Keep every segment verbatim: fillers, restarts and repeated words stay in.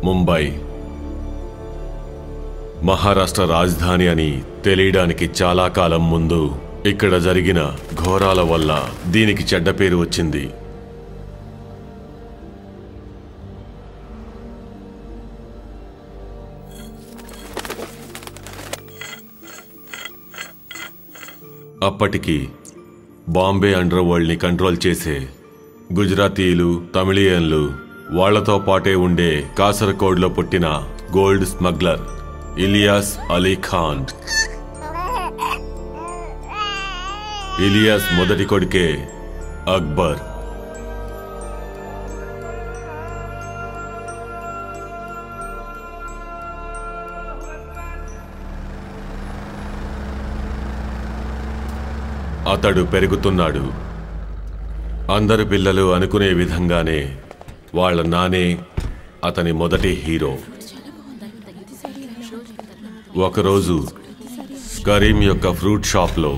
ముంబై మహారాష్ట్ర రాజధాని అని తెలియడానికి చాలా కాలం ముందు ఇక్కడ జరిగిన ఘోరాల వల్ల దీనికి చెడ్డ పేరు వచ్చింది. అప్పటికి బాంబే అండర్ వరల్డ్ ని కంట్రోల్ చేసే గుజరాతీలు, తమిళియన్లు, వాళ్లతో పాటే ఉండే కాసర్గోడ్లో పుట్టిన గోల్డ్ స్మగ్లర్ ఇలియాస్ అలీ ఖాన్. ఇలియాస్ మొదటి కొడుకే అక్బర్. అతడు పెరుగుతున్నాడు. అందరు పిల్లలు అనుకునే విధంగానే వాళ్ళ నానే అతని మొదటి హీరో. ఒకరోజు కరీం యొక్క ఫ్రూట్ షాప్లో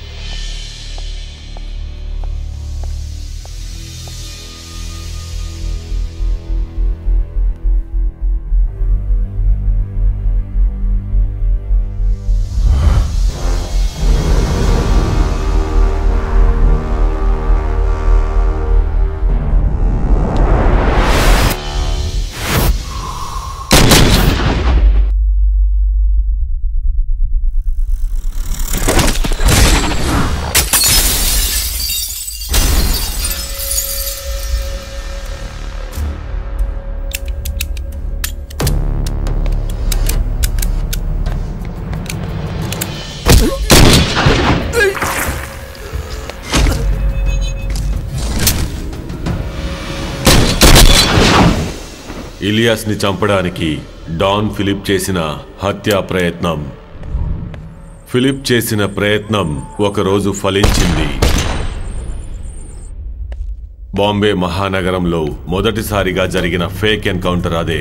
ఇలియాస్ ని చంపడానికి డాన్ ఫిలిప్ చేసిన హత్యా ప్రయత్నం. ఫిలిప్ చేసిన ప్రయత్నం ఒకరోజు ఫలించింది. బాంబే మహానగరంలో మొదటిసారిగా జరిగిన ఫేక్ ఎన్కౌంటర్ అదే.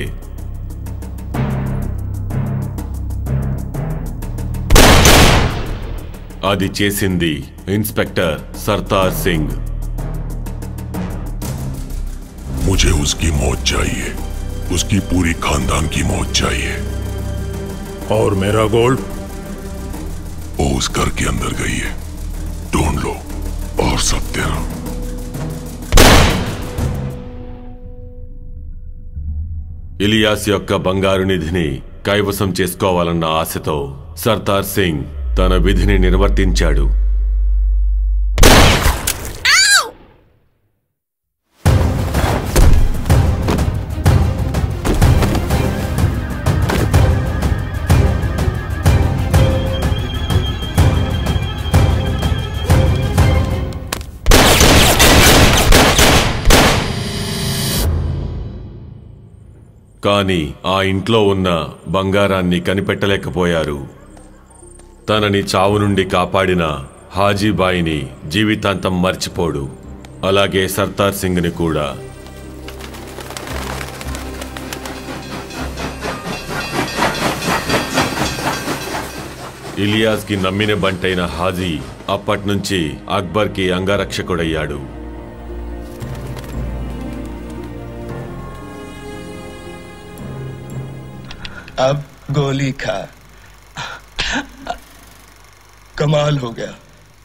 అది చేసింది ఇన్స్పెక్టర్ సర్తార్ సింగ్. मुझे उसकी मौत चाहिए, उसकी पूरी खानदान की मौत चाहिए। और मेरा गोल्ड? वो उस घर के अंदर गई है, ढूंढ लो और सब तेरा। ఇలియాస్ యొక్క బంగారు నిధిని కైవసం చేసుకోవాలన్న ఆశతో సర్దార్ సింగ్ తన విధిని నిర్వర్తించాడు. కానీ ఆ ఇంట్లో ఉన్న బంగారాన్ని కనిపెట్టలేకపోయారు. తనని చావు నుండి కాపాడిన హాజీబాయిని జీవితాంతం మర్చిపోడు. అలాగే సర్దార్ సింగ్ని కూడా. ఇలియాస్కి నమ్మిన బంటైన హాజీ అప్పట్నుంచి అక్బర్కి అంగరక్షకుడయ్యాడు. अब गोली खा, कमाल हो गया।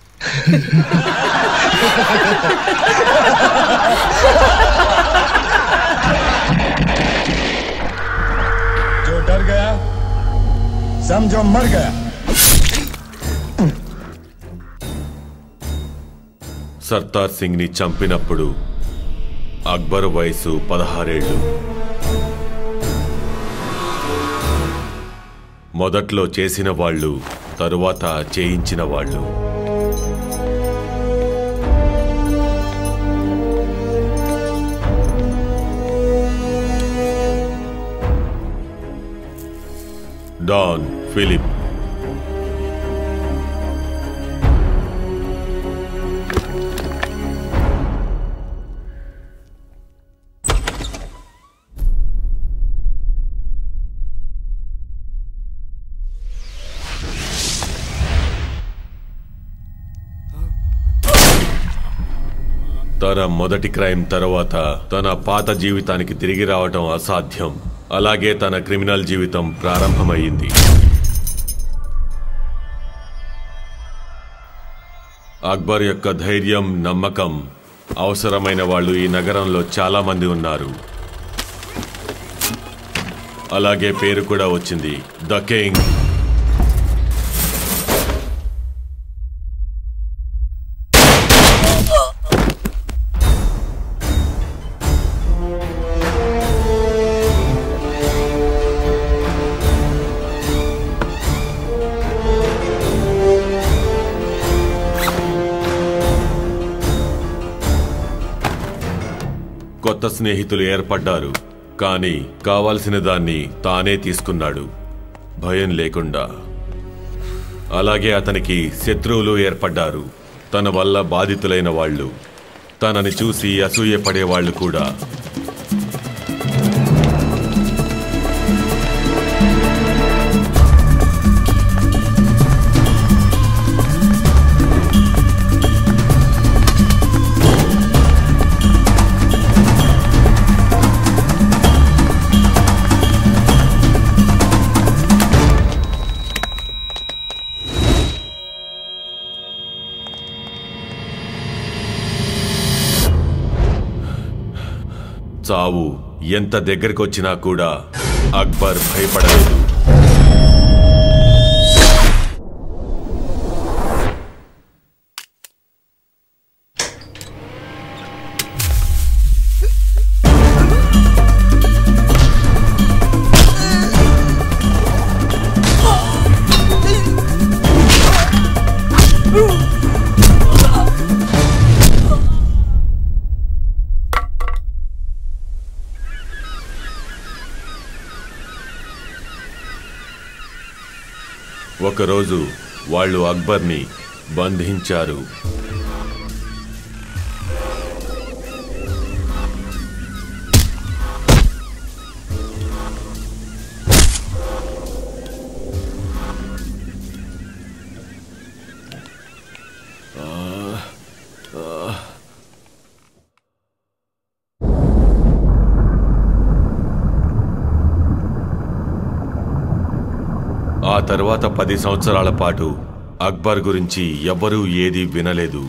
जो डर गया समझो मर गया। సర్దార్ సింగ్ ని చంపినప్పుడు అక్బర్ వయసు పదహారేళ్లు. మొదట్లో చేసిన వాళ్ళు, తరువాత చేయించిన వాళ్ళు. డాన్ ఫిలిప్ తన మొదటి క్రైమ్ తర్వాత తన పాత జీవితానికి తిరిగి రావటం అసాధ్యం. అలాగే తన క్రిమినల్ జీవితం ప్రారంభమైంది. అక్బర్ యొక్క ధైర్యం, నమ్మకం అవసరమైన వాళ్ళు ఈ నగరంలో చాలా మంది ఉన్నారు. అలాగే పేరు కూడా వచ్చింది, ద కింగ్. కొత్త స్నేహితులు ఏర్పడ్డారు, కానీ కావాల్సిన దాన్ని తానే తీసుకున్నాడు, భయం లేకుండా. అలాగే అతనికి శత్రువులు ఏర్పడ్డారు, తన వల్ల బాధితులైన వాళ్ళు, తనని చూసి అసూయపడేవాళ్లు కూడా. చావు ఎంత దగ్గరకొచ్చినా కూడా అక్బర్ భయపడలేదు. ఒకరోజు వాళ్ళు అక్బర్ని బంధించారు. ఆ తర్వాత పది సంవత్సరాల పాటు అక్బర్ గురించి ఎవ్వరూ ఏదీ వినలేదు.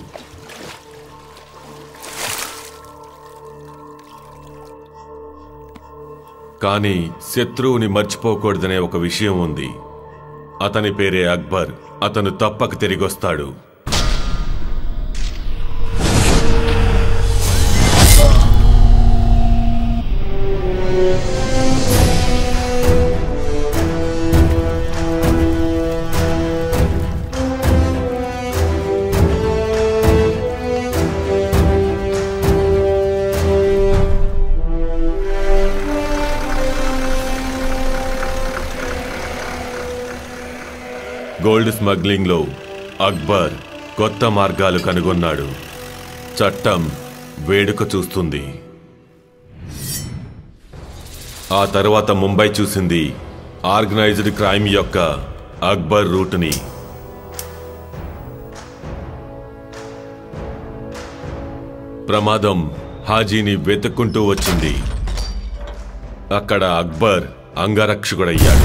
కానీ శత్రువుని మర్చిపోకూడదనే ఒక విషయం ఉంది. అతని పేరే అక్బర్. అతను తప్పక తిరిగొస్తాడు. గోల్డ్ స్మగ్లింగ్లో అక్బర్ కొత్త మార్గాలు కనుగొన్నాడు. చట్టం వేడుక చూస్తుంది. ఆ తర్వాత ముంబై చూసింది ఆర్గనైజ్డ్ క్రైమ్ యొక్క అక్బర్ రూట్ని. ప్రమాదం హాజీని వెతుక్కుంటూ వచ్చింది. అక్కడ అక్బర్ అంగరక్షకుడయ్యాడు.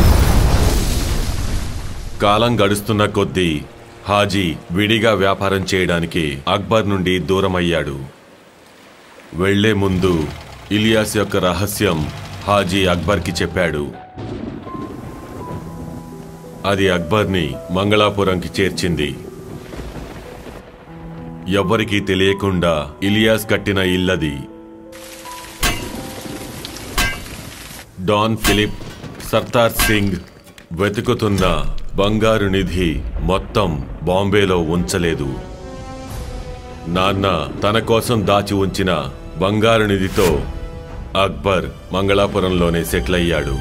కాలం గడుస్తున్న కొద్దీ హాజీ విడిగా వ్యాపారం చేయడానికి అక్బర్ నుండి దూరమయ్యాడు. వెళ్లే ముందు ఇలియాస్ యొక్క రహస్యం హాజీ అక్బర్కి చెప్పాడు. అది అక్బర్ని మంగళాపురంకి చేర్చింది. ఎవ్వరికీ తెలియకుండా ఇలియాస్ కట్టిన ఇల్లది. డాన్ ఫిలిప్ సర్దార్ సింగ్ వెతుకుతున్న బంగారు నిధి మొత్తం బాంబేలో ఉంచలేదు. నాన్న తన కోసం దాచి ఉంచిన బంగారు నిధితో అక్బర్ మంగళాపురంలోనే సెటిల్ అయ్యాడు.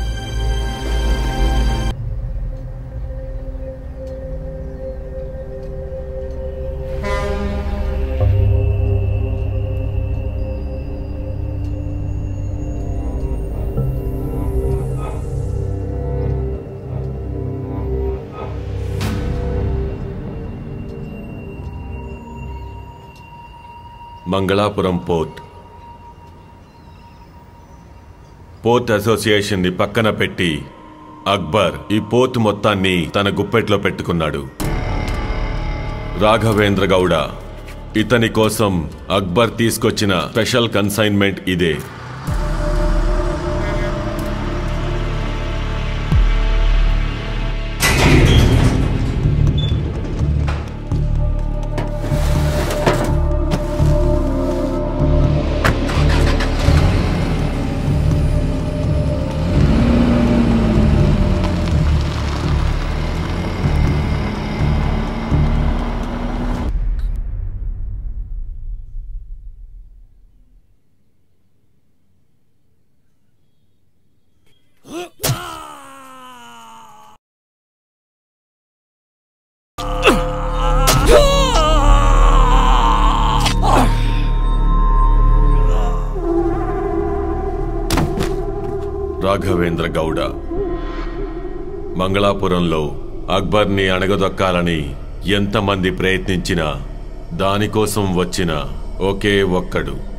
మంగళాపురం పోర్ట్ పోర్ట్ అసోసియేషన్ ని పక్కన పెట్టి అక్బర్ ఈ పోర్ట్ మొత్తాన్ని తన గుప్పెట్లో పెట్టుకున్నాడు. రాఘవేంద్ర గౌడ ఇతని కోసం అక్బర్ తీసుకొచ్చిన స్పెషల్ కన్సైన్మెంట్ ఇదే. రాఘవేంద్ర గౌడ మంగళాపురంలో అక్బర్ని అణగదొక్కాలని ఎంతమంది ప్రయత్నించినా దానికోసం వచ్చిన ఒకే ఒక్కడు